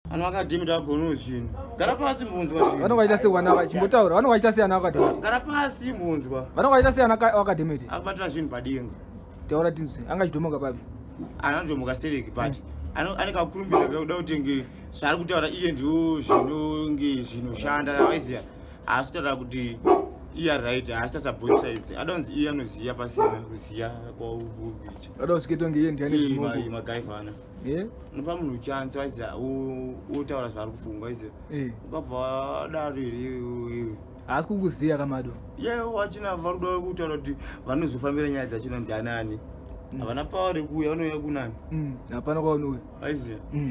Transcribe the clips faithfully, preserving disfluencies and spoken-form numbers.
Ano akadhimiti agonu zvinhu. Gara pasi munzwa zvinhu. Vanovaita sewana vachimbotaura. Vanovaita seana akadhimiti. Gara pasi munzwa. Vanovaita seana akadhimiti. Akabatira zvinhu padenga. Taura tinzwe. Anga chitomoka papi. Ananjomoka stereki but ane kakurumbidza kuda kuti zvaari kutaura iye ndiwo zvinonge zvinoshanda waiziya. Asi taura kuti iye right asi tasa both sides. Adonzi iye anoziya pasina kuziya kwaubita. Adosiketo ngiye ndiani zvimoko. Ima magaifana. Yeah. Nopa munhu chance waiziya otaura zvaari kufunga waiziya. Eh. Ukabva daro iri. Asi kukuziya kamado. Ye wachina varudo kutaura kuti vanozofambira nyaya dzachina ndanani. Havana power kuya vanouya kunani. Mm. Hapana kwaunouya. Waiziya. Mm.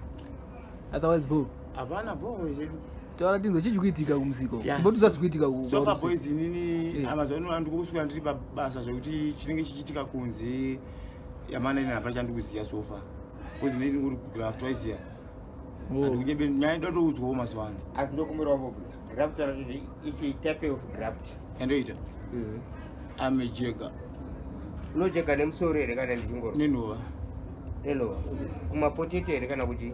Otherwise bo. Hapana bo zedu. Taura tinzo chichikuitika kumusiko. Mbotuza zvikuitika ku. So far boys inini Amazon andikukuswera ndiri basa zvokuti chinenge chichitika kunze yamana ina hapana chandikuziya so far. Boys inini nguri graft waiziya. Oh. Andikunyebe nyaya ndotoudzwawo mazuva ano. Asi ndokumbirawo bo. Graft ari ichi type of graft. Endoita. Mhm. Amejega. Unojeka nemusoro here kana ndichingoro? Nenhova. Nenhova. Kumapotete here kana kuti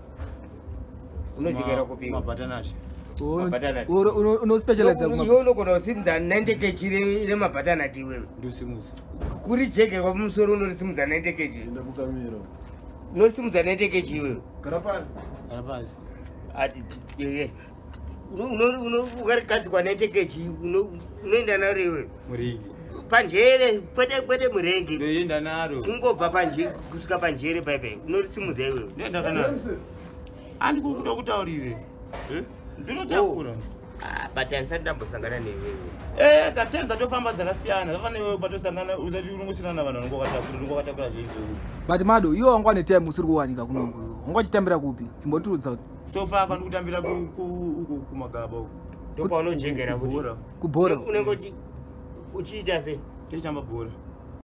unojekera kupi? Mabatanati. Mabatanati. Uno specialize kuma. Iwe unogona kusimudza ninety kilograms ine mabatanati iwewe. Ndosimuza. Kuri jekerwa kumusoro unorisimudza ninety kilograms. Enda kukamira. Unosimudza ninety kilograms iwewe. Gara pasi. Gara pasi. Ati ye. Uno uno ukarikadzikwa ninety kilograms unoenda naro iwewe. Muringi. Panjere kwete kwete murengi ndoenda naro kungobva panjere kusvika panjere paipai unorisimudza iwewe ndoenda kana andikukuta kutaurire eh ndinotakura ah but ansati ndambosangana newewe eh katenza tofamba dzakasiyana zvafana newewe patosangana uzati unongosina navanhu vanongokatakura unongokatakura zvinhu but Mado iwe wanga ne time usiri kuwanika kunongo wanga chitambira kupi chimboturudza kuti so far kwandi kutambira ku kumagaba uko ndopa unojengera kuti kubhora unenge uchiita sei tichitamba bhora